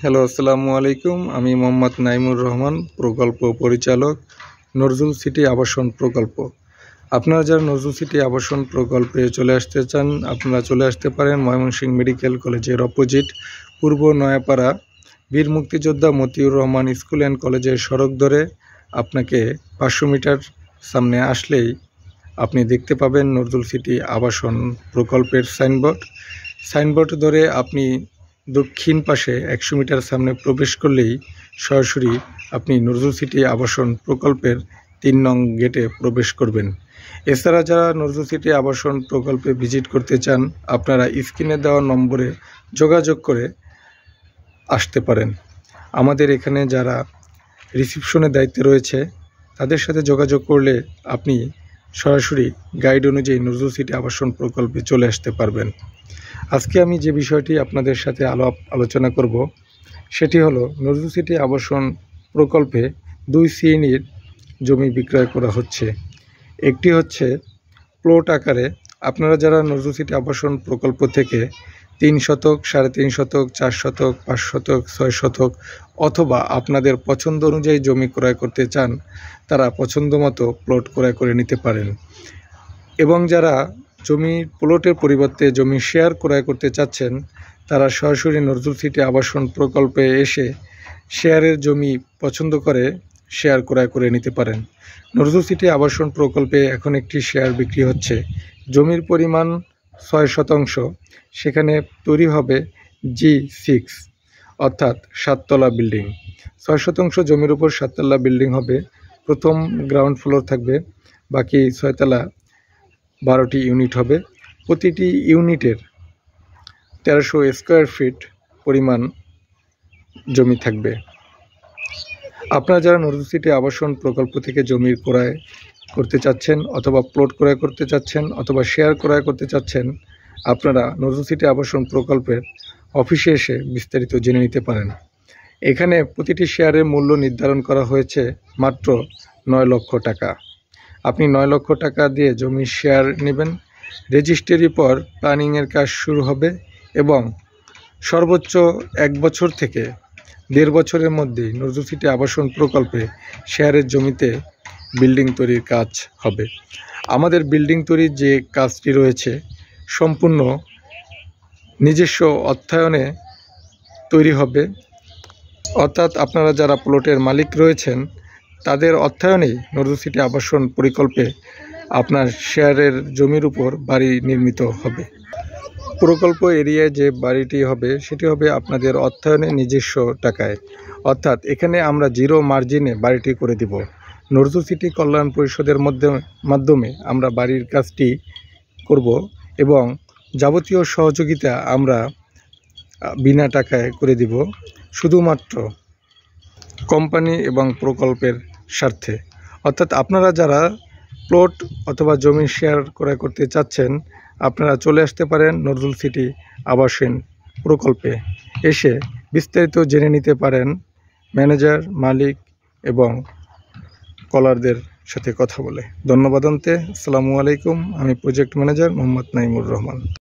Hello, আসসালামু আলাইকুম। আমি মোহাম্মদ নাইমুর রহমান, প্রকল্প পরিচালক, নজরুল সিটি আবাসন প্রকল্প। আপনারা যারা নজরুল সিটি আবাসন প্রকল্পে চলে আসতে চান, আপনারা চলে আসতে পারেন ময়মনসিংহ মেডিকেল কলেজের অপোজিট পূর্ব নয়াপাড়া বীর মুক্তিযোদ্ধা মতিউর রহমান স্কুল অ্যান্ড কলেজের সড়ক ধরে আপনাকে 500 মিটার সামনে আসলেই আপনি দেখতে পাবেন নজরুল সিটি আবাসন প্রকল্পের সাইনবোর্ড ধরে আপনি দক্ষিণ পাশে 100 মিটার সামনে প্রবেশ করলেই সরাসরি আপনি নজরুল সিটি আবাসন প্রকল্পের 3 নং গেটে প্রবেশ করবেন। এছাড়া যারা নজরুল সিটি আবাসন প্রকল্পে ভিজিট করতে চান, আপনারা স্ক্রিনে দেওয়া নম্বরে যোগাযোগ করে আসতে পারেন। আমাদের এখানে যারা রিসিপশনের দায়িত্বে রয়েছে তাদের সাথে যোগাযোগ করলে আপনি সরাসরি গাইড অনুযায়ী নজরুল সিটি আবাসন প্রকল্পে চলে আসতে পারবেন। আজকে আমি যে বিষয়টি আপনাদের সাথে আলোচনা করব সেটি হলো নজরুল সিটি আবাসন প্রকল্পে 2 শ্রেণীর জমি বিক্রয় করা হচ্ছে। একটি হচ্ছে প্লট আকারে। আপনারা যারা নজরুল সিটি আবাসন প্রকল্প থেকে 3 শতক, 3.5 শতক, 4 শতক, 5 শতক, 6 শতক অথবা আপনাদের পছন্দ অনুযায়ী জমি ক্রয় করতে চান, তারা পছন্দ মতো প্লট ক্রয় করে নিতে পারেন। এবং যারা প্লটের পরিবর্তে জমি শেয়ার ক্রয় করতে চাচ্ছেন, তারা সরাসরি নজরুল সিটি আবাসন প্রকল্পে এসে শেয়ারের জমি পছন্দ করে শেয়ার ক্রয় করে নিতে পারেন। নজরুল সিটি আবাসন প্রকল্পে এখন একটি শেয়ার বিক্রি হচ্ছে। জমির পরিমাণ 6 শতাংশ, সেখানে তৈরি হবে G6 অর্থাৎ 7 তলা বিল্ডিং। 6 শতাংশ জমির উপর 7 তলা বিল্ডিং হবে। প্রথম গ্রাউন্ড ফ্লোর থাকবে, বাকি 6 তলা 12টি ইউনিট হবে। প্রতিটি ইউনিটের 1300 স্কোয়ার ফিট পরিমাণ জমি থাকবে। আপনারা যারা নজরুল সিটি আবাসন প্রকল্প থেকে জমি ক্রয় করতে চাচ্ছেন অথবা প্লট ক্রয় করতে চাচ্ছেন অথবা শেয়ার ক্রয় করতে চাচ্ছেন, আপনারা নজরুল সিটি আবাসন প্রকল্পের অফিসে এসে বিস্তারিত জেনে নিতে পারেন। এখানে প্রতিটি শেয়ারের মূল্য নির্ধারণ করা হয়েছে মাত্র 9 লক্ষ টাকা। আপনি 9 লক্ষ টাকা দিয়ে জমির শেয়ার নেবেন। রেজিস্ট্রির পর প্ল্যানিংয়ের কাজ শুরু হবে এবং সর্বোচ্চ 1 বছর থেকে 1.5 বছরের মধ্যেই নজরুল সিটি আবাসন প্রকল্পে শেয়ারের জমিতে বিল্ডিং তৈরির কাজ হবে। আমাদের বিল্ডিং তৈরির যে কাজটি রয়েছে সম্পূর্ণ নিজস্ব অর্থায়নে তৈরি হবে, অর্থাৎ আপনারা যারা প্লটের মালিক রয়েছেন তাদের অর্থায়নেই নজরুল সিটি আবাসন প্রকল্পে আপনার শেয়ারের জমির উপর বাড়ি নির্মিত হবে। প্রকল্প এরিয়ায় যে বাড়িটি হবে সেটি হবে আপনাদের অর্থায়নে নিজস্ব টাকায়, অর্থাৎ এখানে আমরা 0 মার্জিনে বাড়িটি করে দিব। নজরুল সিটি কল্যাণ পরিষদের মাধ্যমে আমরা বাড়ির কাজটি করব এবং যাবতীয় সহযোগিতা আমরা বিনা টাকায় করে দিব, শুধুমাত্র কোম্পানি এবং প্রকল্পের স্বার্থে। অর্থাৎ আপনারা যারা প্লট অথবা জমি শেয়ার ক্রয় করতে চাচ্ছেন, আপনারা চলে আসতে পারেন নজরুল সিটি আবাসন প্রকল্পে। এসে বিস্তারিত জেনে নিতে পারেন ম্যানেজার, মালিক এবং কলারদের সাথে কথা বলে। ধন্যবাদ। আসসালামু আলাইকুম। আমি প্রজেক্ট ম্যানেজার মোহাম্মদ নাইমুর রহমান।